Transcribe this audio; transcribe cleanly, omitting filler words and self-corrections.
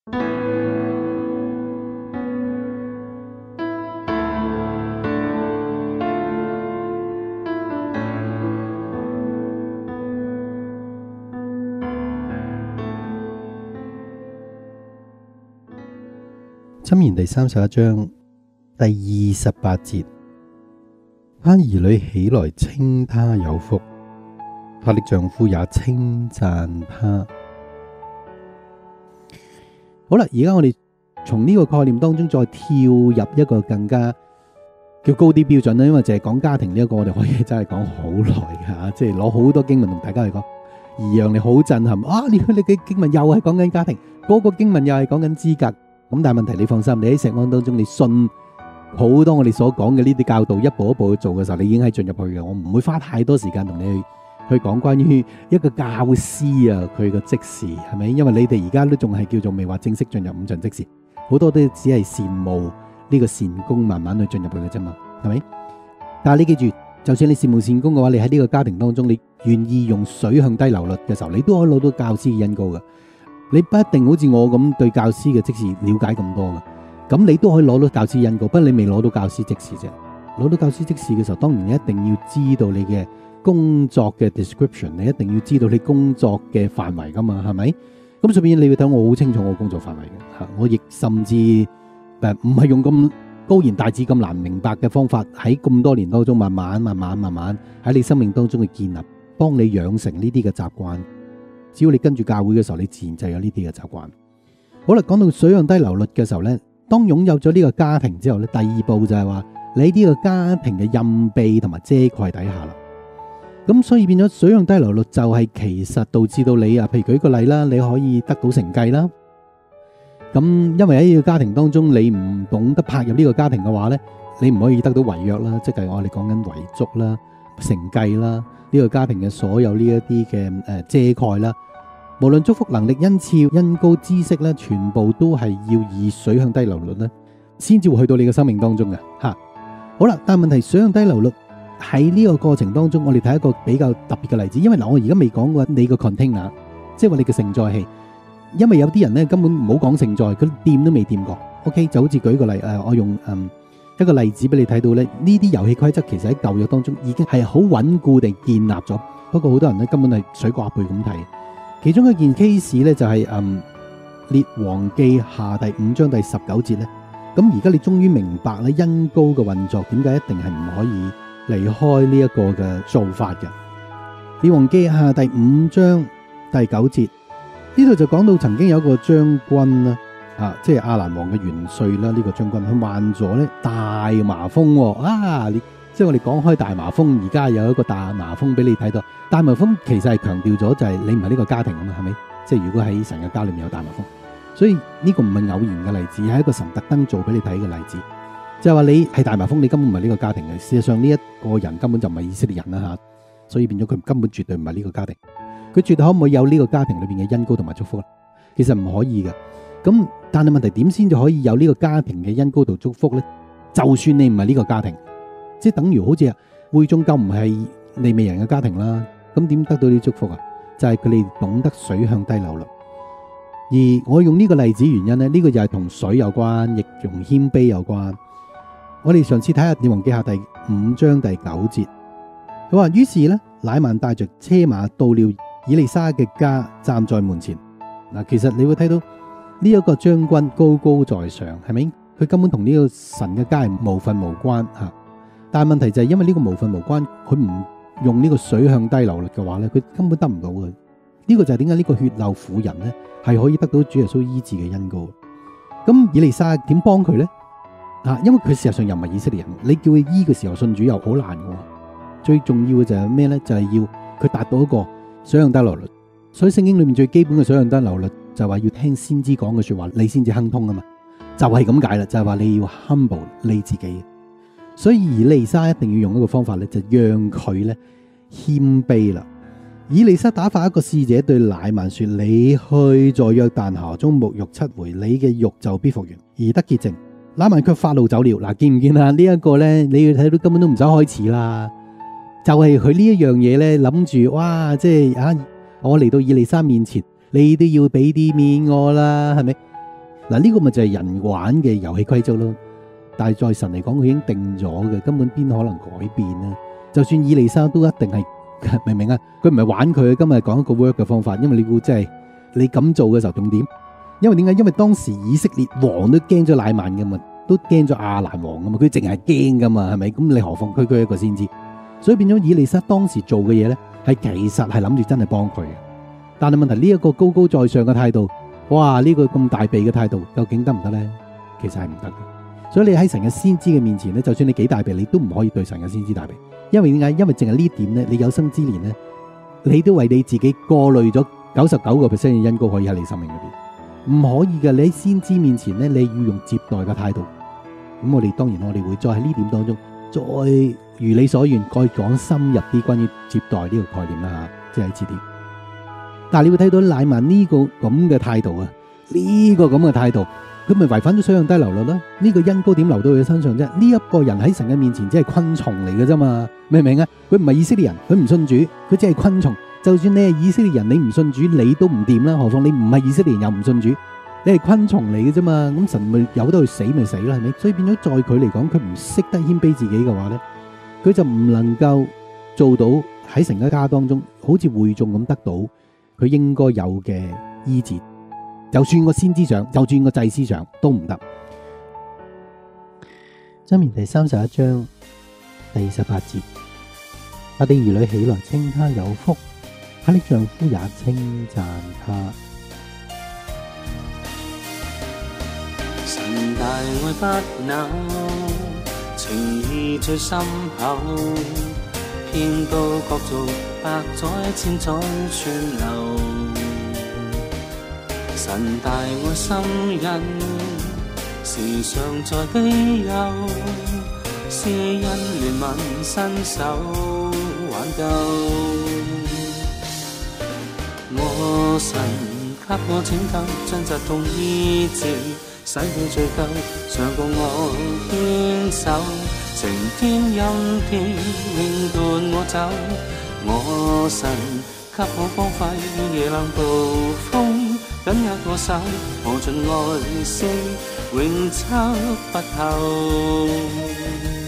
箴言第31章第28節，他兒女起來稱他有福，他的丈夫也稱讚他。好啦，而家我哋從呢個概念當中再跳入一個更加叫高啲標準啦，因為淨係講家庭呢一個，我哋可以真係講好耐㗎，即係攞好多經文同大家去講，而讓你好震撼啊！你嘅經文又係講緊家庭，嗰個經文又係講緊資格。咁但係問題，你放心，你喺石安當中，你信好多我哋所講嘅呢啲教導，一步一步去做嘅時候，你已經係進入去嘅。我唔會花太多時間同你去講關於一個教師啊，佢個職事係咪？因為你哋而家都仲係叫做未話正式進入五旬職事，好多都只係羨慕呢個善功，慢慢去進入去嘅啫嘛，係咪？但係你記住，就算你羨慕善功嘅話，你喺呢個家庭當中，你願意用水向低流率嘅時候，你都可以攞到教師嘅恩膏嘅。你不一定好似我咁對教師嘅職事了解咁多嘅，咁你都可以攞到教師恩膏，不過你未攞到教師職事啫。攞到教師職事嘅時候，當然你一定要知道你嘅工作嘅 description， 你一定要知道你工作嘅範圍噶嘛，係咪？咁所以你會睇我好清楚我工作範圍嘅嚇，我亦甚至唔係用咁高言大智咁難明白嘅方法，喺咁多年當中慢慢喺你生命當中去建立，幫你養成呢啲嘅習慣。只要你跟住教會嘅時候，你自然就有呢啲嘅習慣。好啦，講到水向低流率嘅時候呢，當擁有咗呢個家庭之後呢，第二步就係話你喺呢個家庭嘅蔭庇同埋遮蓋底下啦。咁所以變咗水向低流率就係其實導致到你啊，譬如舉個例啦，你可以得到承繼啦。咁因為喺呢個家庭當中，你唔懂得拍入呢個家庭嘅話呢，你唔可以得到違約啦，即係我哋講緊遺囑啦、承繼啦，呢個家庭嘅所有呢一啲嘅遮蓋啦。無論祝福能力、恩賜、恩膏、知識咧，全部都係要以水向低流率咧，先至會去到你嘅生命當中嘅吓。好啦，但係問題水向低流率喺呢個過程當中，我哋睇一個比較特別嘅例子。因為我而家未講過你個 container， 即係話你嘅承載器。因為有啲人咧根本唔好講承載，佢掂都未掂過。OK， 就好似舉個例，我用一個例子俾你睇到咧，呢啲遊戲規則其實喺舊約當中已經係好穩固地建立咗。不過好多人咧根本係水過鴨背咁睇。其中一件 case 咧就係列王記下第5章第19節咧，咁而家你終於明白咧恩膏嘅運作點解一定係唔可以離開呢一個嘅做法嘅。列王記下第5章第9節呢度就講到曾經有一個將軍啦，即係亞蘭王嘅元帥啦，呢個將軍佢患咗咧大麻風即係我哋講開大麻風，而家有一個大麻風俾你睇到。大麻風其實係強調咗就係你唔係呢個家庭啊嘛，係咪？即係如果喺神嘅家裏面有大麻風，所以呢個唔係偶然嘅例子，係一個神特登做俾你睇嘅例子。就係話你係大麻風，你根本唔係呢個家庭嘅。事實上呢一個人根本就唔係以色列人啦，所以變咗佢根本絕對唔係呢個家庭。佢絕對可唔可以有呢個家庭裏邊嘅恩膏同埋祝福咧？其實唔可以嘅。咁但係問題點先至可以有呢個家庭嘅恩膏同祝福咧？就算你唔係呢個家庭。即係等於好似會眾救唔係利未人嘅家庭啦，咁點得到啲祝福啊？就係佢哋懂得水向低流率。而我用呢個例子原因呢，呢個就係同水有關，亦同謙卑有關。我哋上次睇下列王記下第5章第9節，佢話於是呢，乃縵帶着車馬到了以利沙嘅家，站在門前。嗱，其實你會睇到呢一個將軍高高在上，係咪？佢根本同呢個神嘅家係無份無關吓。但係問題就係因為呢個無份無關，佢唔用呢個水向低流率嘅話咧，佢根本得唔到嘅。呢個就係點解呢個血漏婦人咧係可以得到主耶穌醫治嘅恩膏。咁以利沙點幫佢咧？因為佢事實上又唔係以色列人，你叫佢醫嘅時候信主又好難嘅。最重要嘅就係咩咧？就係要佢達到一個水向低流率。所以聖經裏面最基本嘅水向低流率就係話要聽先知講嘅說話，你先至亨通啊嘛。就係咁解啦，就係話你要 humble 你自己。所以以利沙一定要用一個方法咧，就讓佢咧謙卑啦。以利沙打發一個使者對乃縵說：你去在約旦河中沐浴7回，你嘅肉就必復原，而得潔淨。乃縵卻發怒走了。嗱，見唔見啊？呢一個咧，你要睇到根本都唔使開始啦，就係佢呢一樣嘢咧，諗住哇，即係我嚟到以利沙面前，你都要俾啲面我啦，係咪？ 嗱，呢個咪就係人玩嘅遊戲規則咯。但係在神嚟講，佢已經定咗嘅，根本邊可能改變呢？就算以利沙都一定係，明唔明啊？佢唔係玩佢，今日講一個 work 嘅方法，因為你估真係你咁做嘅時候重點？因為點解？因為當時以色列王都驚咗乃縵噶嘛，都驚咗亞蘭王噶嘛，佢淨係驚噶嘛，係咪？咁你何況區一個先知？所以變咗以利沙當時做嘅嘢咧，係其實係諗住真係幫佢嘅。但係問題呢一個高高在上嘅態度，哇！呢個咁大鼻嘅態度，究竟得唔得咧？其實係唔得嘅。所以你喺神嘅先知嘅面前咧，就算你幾大鼻，你都唔可以對神嘅先知大鼻。因為點解？因為淨係呢點咧，你有生之年咧，你都為你自己過濾咗99%嘅恩膏可以喺你生命裏邊，唔可以嘅。你喺先知面前咧，你要用接待嘅態度。咁我哋當然我哋會再喺呢點當中，再如你所願，再講深入啲關於接待呢個概念啦吓，即係遲啲。但係你會睇到乃縵呢個咁嘅態度啊，呢個咁嘅態度。佢咪違反咗水向低流率啦？呢個恩膏點流到佢身上啫？呢一個人喺神嘅面前只係昆蟲嚟嘅啫嘛，明唔明啊？佢唔係以色列人，佢唔信主，佢只係昆蟲。就算你係以色列人，你唔信主，你都唔掂啦。何況你唔係以色列人又唔信主，你係昆蟲嚟嘅啫嘛。咁神咪由得佢死咪死啦，係咪？所以變咗在佢嚟講，佢唔識得謙卑自己嘅話咧，佢就唔能夠做到喺神嘅家當中，好似會眾咁得到佢應該有嘅醫治。就算個先知長，就算個祭司長都唔得。箴言第31章第28節，他的兒女起來稱他有福，他的丈夫也稱讚他。 神大愛不朽，情義最深厚，遍到各族百載千載串流。神大愛心印，時常在庇佑，施恩憐憫伸手挽救。我神給我拯救，將疾痛醫治，洗去罪疚，常共我牽手，晴天陰天永伴我走。我神給我光輝，夜冷暴風緊握我手，無盡愛惜永測不透。